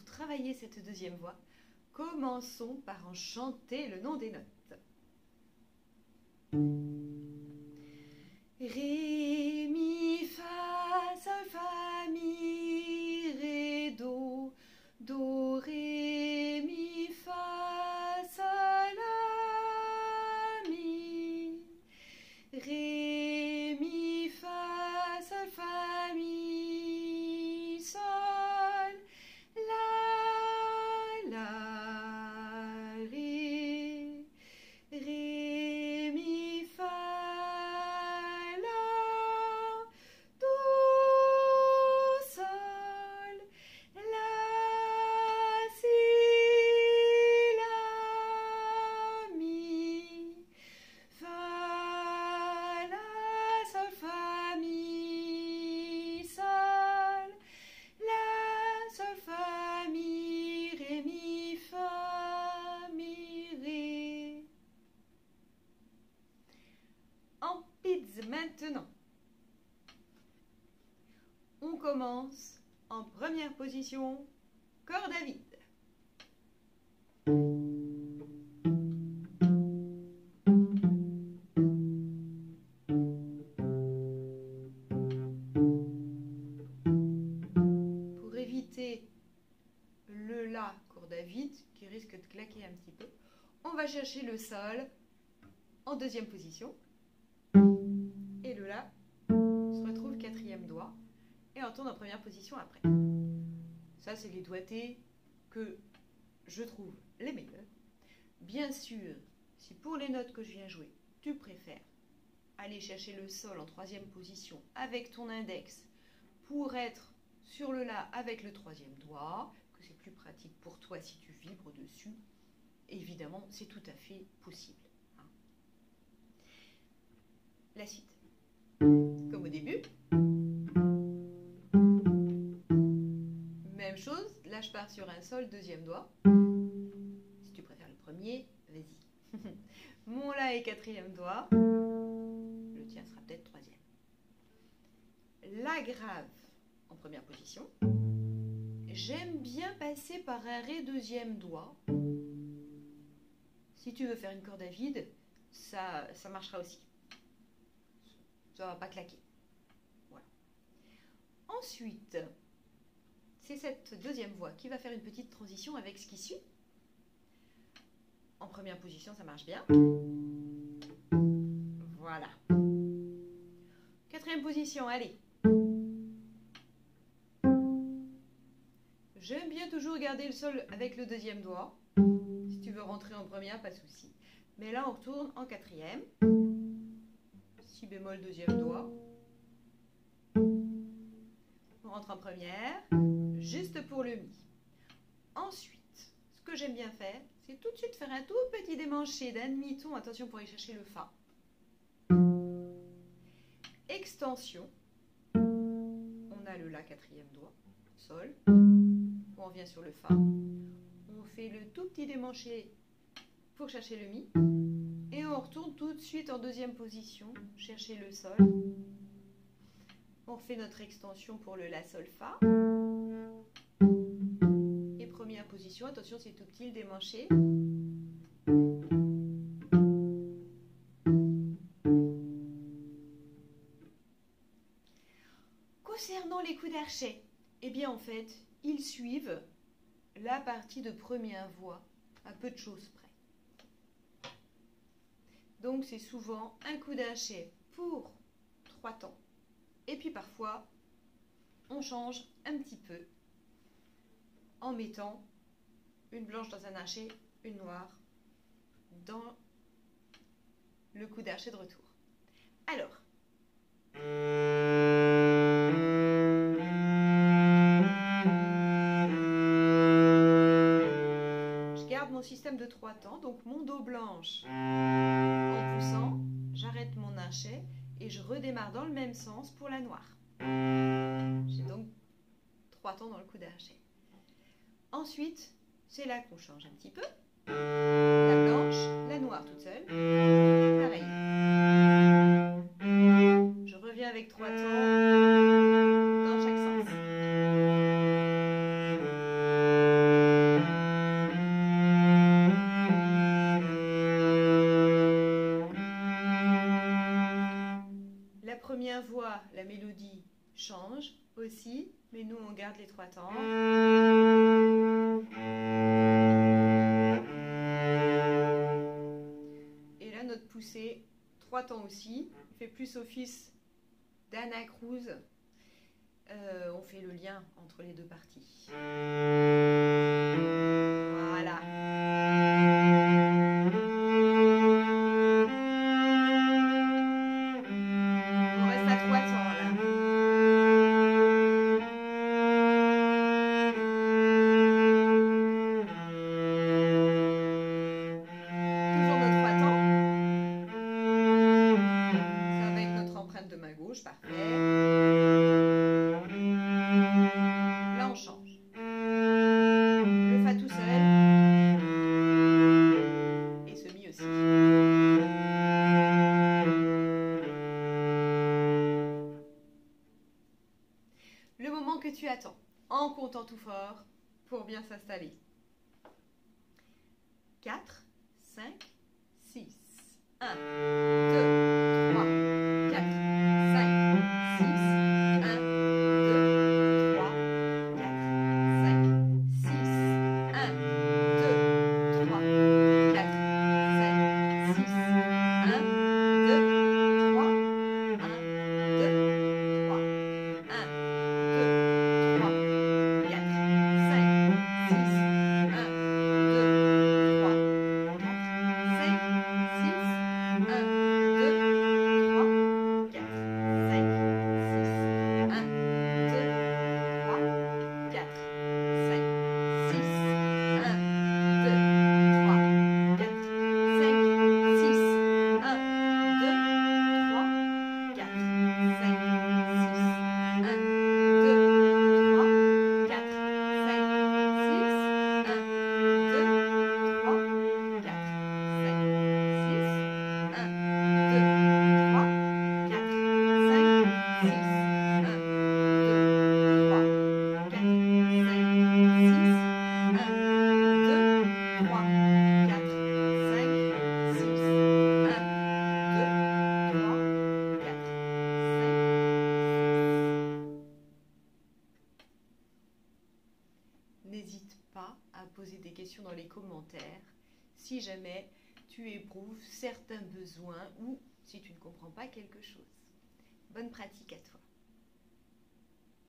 travailler cette deuxième voix, commençons par en chanter le nom des notes. Ré, mi, fa, sol, fa, mi, ré, do, do, ré, mi, fa, sol, la, mi, ré, mi, fa, sol, fa, mi, sol, la, ré, ré, mi, fa, la, do, sol, la, si, la, mi, fa, la, sol, fa, mi, sol, la, sol, fa, mi, ré, mi, fa, mi, ré. En pizza maintenant. On commence en première position, corde à vide. Pour éviter le La, corde à vide, qui risque de claquer un petit peu, on va chercher le Sol en deuxième position. Et le La se retrouve quatrième doigt et on tourne en première position après. Ça, c'est les doigtés que je trouve les meilleurs. Bien sûr, si pour les notes que je viens jouer, tu préfères aller chercher le Sol en troisième position avec ton index pour être sur le La avec le troisième doigt, que c'est plus pratique pour toi si tu vibres dessus, évidemment, c'est tout à fait possible. La suite. Comme au début. Même chose, là je pars sur un Sol, deuxième doigt. Si tu préfères le premier, vas-y. Mon La est quatrième doigt. Le tien sera peut-être troisième. La grave en première position. J'aime bien passer par un Ré deuxième doigt. Si tu veux faire une corde à vide, ça marchera aussi. Ça ne va pas claquer. Voilà. Ensuite, c'est cette deuxième voix qui va faire une petite transition avec ce qui suit. En première position, ça marche bien. Voilà. Quatrième position, allez. J'aime bien toujours garder le Sol avec le deuxième doigt. Si tu veux rentrer en première, pas de souci. Mais là, on retourne en quatrième. Si bémol, deuxième doigt. On rentre en première, juste pour le Mi. Ensuite, ce que j'aime bien faire, c'est tout de suite faire un tout petit démanché d'un demi-ton. Attention pour aller chercher le Fa. Extension. On a le La quatrième doigt, Sol. On revient sur le Fa. On fait le tout petit démanché pour chercher le Mi. Et on retourne tout de suite en deuxième position, chercher le Sol. On fait notre extension pour le La, Sol, Fa. Et première position, attention c'est tout petit le démanché. Concernant les coups d'archet, eh bien en fait, ils suivent la partie de première voix, à peu de choses près. Donc c'est souvent un coup d'archet pour 3 temps. Et puis parfois, on change un petit peu en mettant une blanche dans un archet, une noire dans le coup d'archet de retour. Alors, je garde mon système de 3 temps, donc mon Do blanche en poussant, j'arrête mon archet et je redémarre dans le même sens pour la noire. J'ai donc 3 temps dans le coup d'archet. Ensuite, c'est là qu'on change un petit peu. La blanche, la noire toute seule. Pareil. Je reviens avec 3 temps dans chaque sens. change aussi, mais nous on garde les 3 temps. Et là notre poussée, 3 temps aussi, il fait plus office d'Anna Cruz. On fait le lien entre les deux parties. Voilà. On reste à 3 temps là. Toujours nos 3 temps. C'est avec notre empreinte de main gauche, parfait. Là on change. Le Fa tout seul. Et ce Mi aussi. Le moment que tu attends, en comptant tout fort, pour bien s'installer. 4, 5, 6. 1, 2, 3, 4, 5, 6. 1, 2, 3, 4, 5, 6. 1, 2, 3, 4, 5, 6. 1, 2, 3, 1, 2, 3, 1, 2, 3, 4, 5, 6. 1, 2, 3, 4, 5, 6. 1, 2, 3, 4, 5, 6. 1, 2, 3, 4, 5, 6. 1, 2, 3, 4, 5, 6. 1, 2, 3, 4, 5, 6. 1, 2, 3, 4, 5, 6. 1, 2, 3, 4, 5, 6. 1, 2, 3, 4, 5, 6. 1, 2, 3, 4, 5, 6. 1, 2, 3, 4, 5, 6. 1, 2, 3, 4, 5, 6. N'hésite pas à poser des questions dans les commentaires si jamais tu éprouves certains besoins ou si tu ne comprends pas quelque chose. Bonne pratique à toi.